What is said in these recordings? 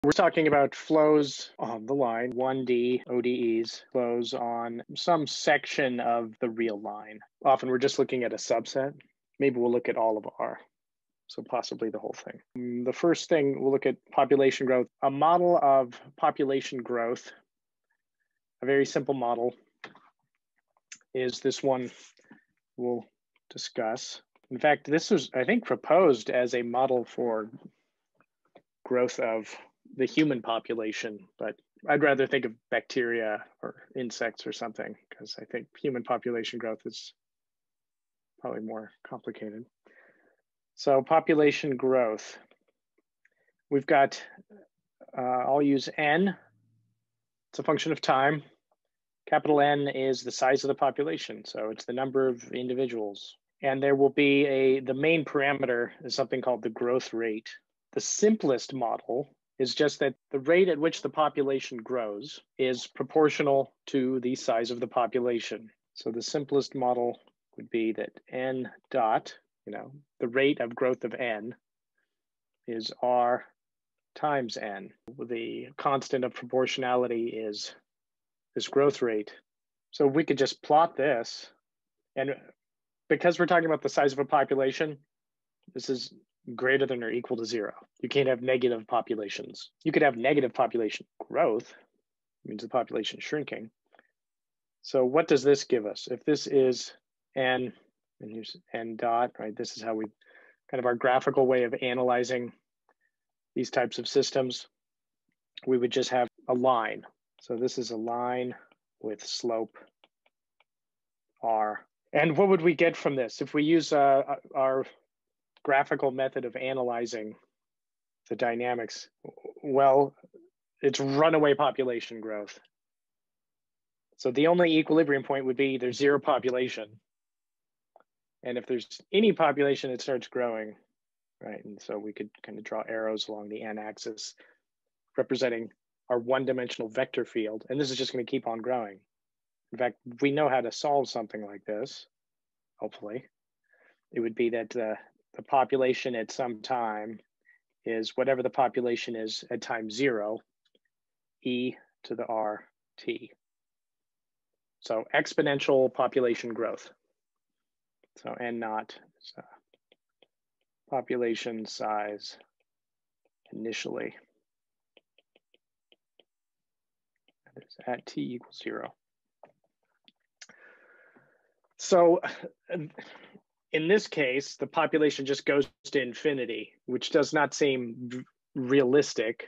We're talking about flows on the line, 1D ODEs, flows on some section of the real line. Often we're just looking at a subset. Maybe we'll look at all of R, so possibly the whole thing. The first thing, we'll look at population growth. A model of population growth, a very simple model, is this one we'll discuss. In fact, this was, I think, proposed as a model for growth of the human population, but I'd rather think of bacteria or insects or something, because I think human population growth is probably more complicated. So population growth, we've got, I'll use N. It's a function of time. Capital N is the size of the population, so it's the number of individuals. And there will be the main parameter is something called the growth rate. The simplest model is just that the rate at which the population grows is proportional to the size of the population. So the simplest model would be that N dot, the rate of growth of N is R times N. The constant of proportionality is this growth rate. So we could just plot this, and because we're talking about the size of a population, this is greater than or equal to 0. You can't have negative populations. You could have negative population growth, it means the population is shrinking. So what does this give us? If this is N, and here's N dot, right? This is how we, kind of our graphical way of analyzing these types of systems. We would just have a line. So this is a line with slope R. And what would we get from this? If we use our graphical method of analyzing the dynamics, well, it's runaway population growth. So the only equilibrium point would be there's 0 population. And if there's any population, it starts growing, right? And so we could kind of draw arrows along the n-axis representing our one-dimensional vector field. And this is just going to keep on growing. In fact, we know how to solve something like this, hopefully. It would be that the population at some time is whatever the population is at time 0, e to the RT. So exponential population growth. So N naught is population size initially. That is at t equals 0. So in this case, the population just goes to infinity, which does not seem realistic.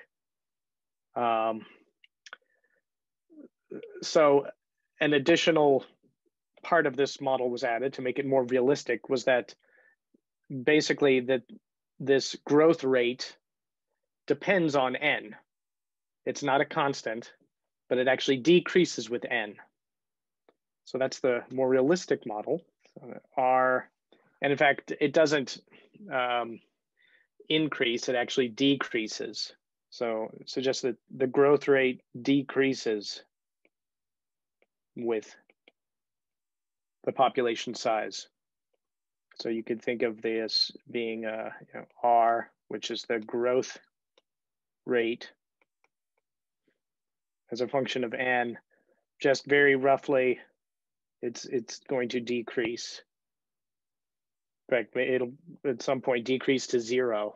So an additional part of this model was added to make it more realistic, was that basically that this growth rate depends on N. It's not a constant, but it actually decreases with N. So that's the more realistic model. So R, and in fact, it doesn't increase, it actually decreases. So it suggests that the growth rate decreases with the population size. So you could think of this being R, which is the growth rate as a function of N. Just very roughly, it's going to decrease. In fact, it'll at some point decrease to 0.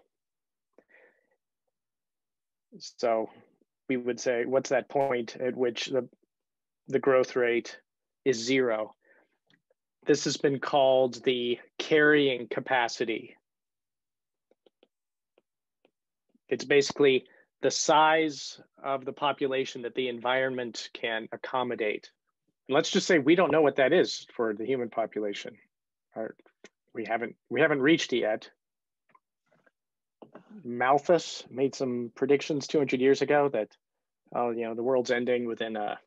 So we would say, what's that point at which the growth rate is 0? This has been called the carrying capacity. It's basically the size of the population that the environment can accommodate. And let's just say we don't know what that is for the human population. We haven't reached it yet. Malthus made some predictions 200 years ago that, the world's ending within a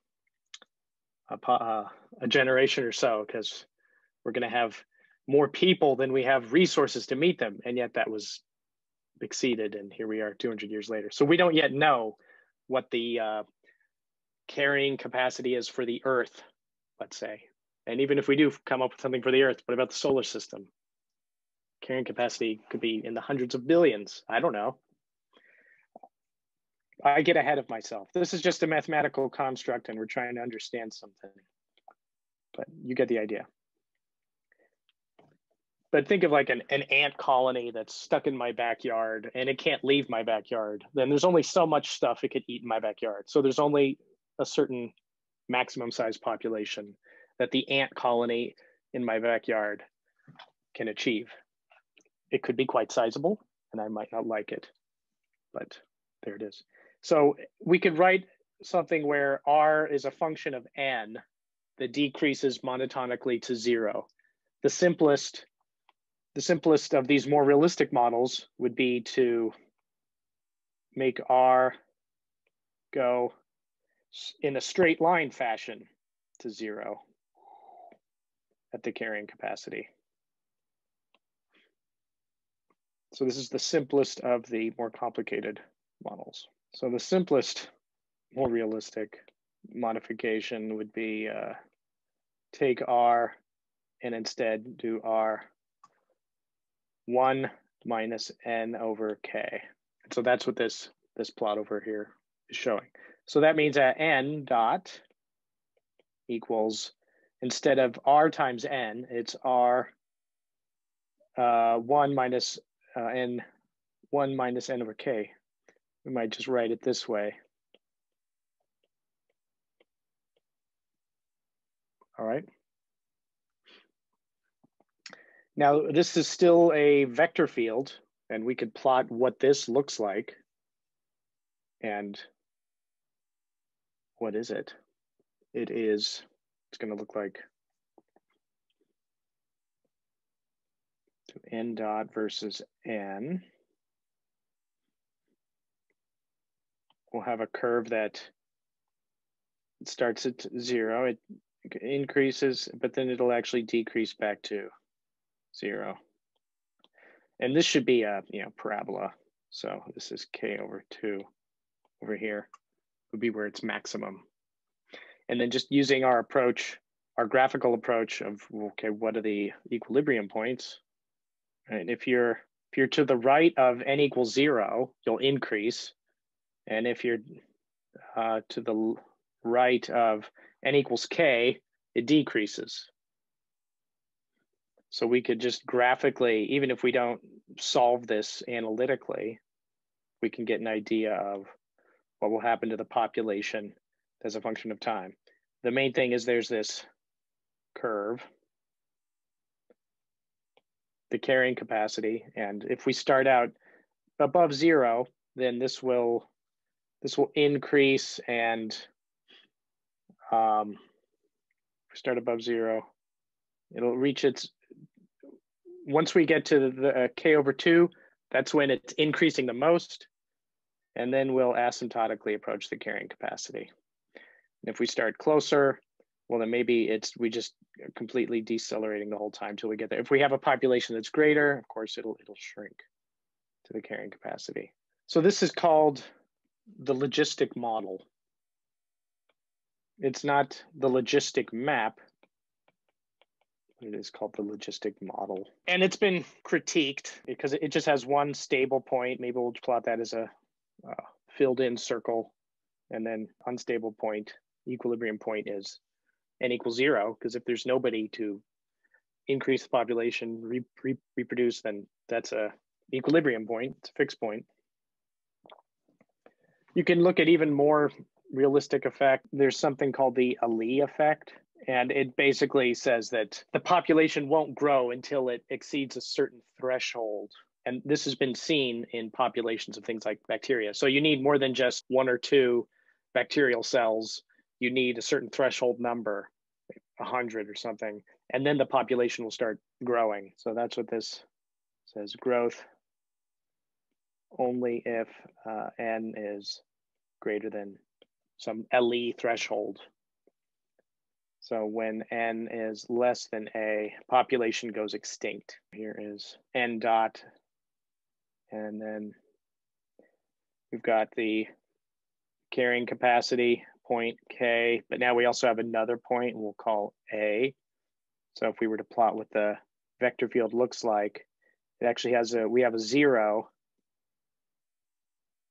generation or so, because we're going to have more people than we have resources to meet them. And yet that was exceeded. And here we are 200 years later. So we don't yet know what the carrying capacity is for the Earth, let's say. And even if we do come up with something for the Earth, what about the solar system? Carrying capacity could be in the hundreds of billions. I don't know. I get ahead of myself. This is just a mathematical construct and we're trying to understand something, but you get the idea. But think of like an ant colony that's stuck in my backyard and it can't leave my backyard. Then there's only so much stuff it could eat in my backyard. So there's only a certain maximum size population that the ant colony in my backyard can achieve. It could be quite sizable and I might not like it, but there it is. So we could write something where R is a function of N that decreases monotonically to 0. The simplest of these more realistic models would be to make R go in a straight line fashion to 0 at the carrying capacity. So this is the simplest of the more complicated models. So the simplest, more realistic modification would be take R and instead do R 1 minus n over k. So that's what this plot over here is showing. So that means that n dot equals, instead of r times n, it's r 1 minus n over k. We might just write it this way. All right. Now, this is still a vector field, and we could plot what this looks like. And what is it? It's going to look like n dot versus n. We'll have a curve that starts at 0, it increases, but then it'll actually decrease back to 0. And this should be a parabola. So this is k over 2 over here would be where it's maximum. And then just using our approach, our graphical approach of, okay, what are the equilibrium points? And if you're to the right of n equals 0, you'll increase. And if you're to the right of n equals k, it decreases. So we could just graphically, even if we don't solve this analytically, we can get an idea of what will happen to the population as a function of time. The main thing is there's this curve, the carrying capacity, and if we start out above 0, then this will increase, and if we start above 0, it'll reach its, once we get to the k over 2, that's when it's increasing the most, and then we'll asymptotically approach the carrying capacity. And if we start closer, well, then maybe we just completely decelerating the whole time till we get there. If we have a population that's greater, of course, it'll shrink to the carrying capacity. So this is called the logistic model. It's not the logistic map. It is called the logistic model. And it's been critiqued because it just has one stable point. Maybe we'll plot that as a filled in circle, and then unstable point, equilibrium point is n equals 0, because if there's nobody to increase the population, reproduce, then that's a equilibrium point, it's a fixed point. You can look at even more realistic effect. There's something called the Allee effect. And it basically says that the population won't grow until it exceeds a certain threshold. And this has been seen in populations of things like bacteria. So you need more than just 1 or 2 bacterial cells. You need a certain threshold number, 100 or something, and then the population will start growing. So that's what this says, growth only if n is greater than some Allee threshold. So when n is less than a, population goes extinct. Here is n dot, and then we've got the carrying capacity, point k, but now we also have another point we'll call a. So if we were to plot what the vector field looks like, it actually has we have a 0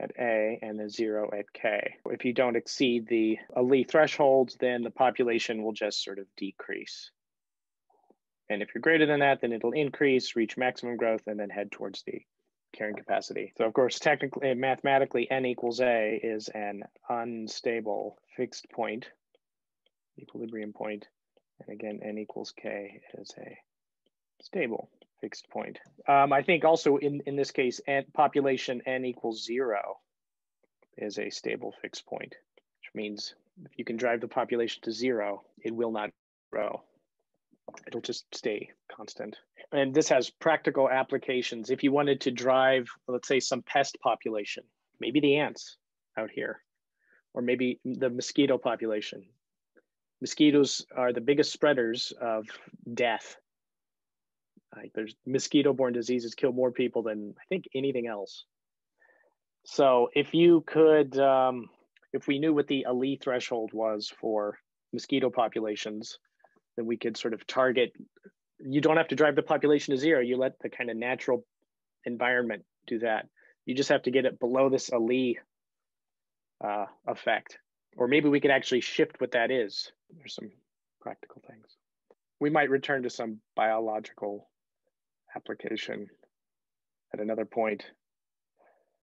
at A and then 0 at K. If you don't exceed the Allee threshold, then the population will just sort of decrease. And if you're greater than that, then it'll increase, reach maximum growth, and then head towards the carrying capacity. So of course, technically, mathematically, n equals A is an unstable fixed point, equilibrium point. And again, n equals K is a stable fixed point. I think also in this case, population n equals 0 is a stable fixed point, which means if you can drive the population to 0, it will not grow. It'll just stay constant. And this has practical applications. If you wanted to drive, let's say, some pest population, maybe the ants out here, or maybe the mosquito population. Mosquitoes are the biggest spreaders of death. Like there's mosquito-borne diseases kill more people than I think anything else. So if you could, if we knew what the Allee threshold was for mosquito populations, then we could sort of target, you don't have to drive the population to 0. You let the kind of natural environment do that. You just have to get it below this Allee effect. Or maybe we could actually shift what that is. There's some practical things. We might return to some biological application at another point.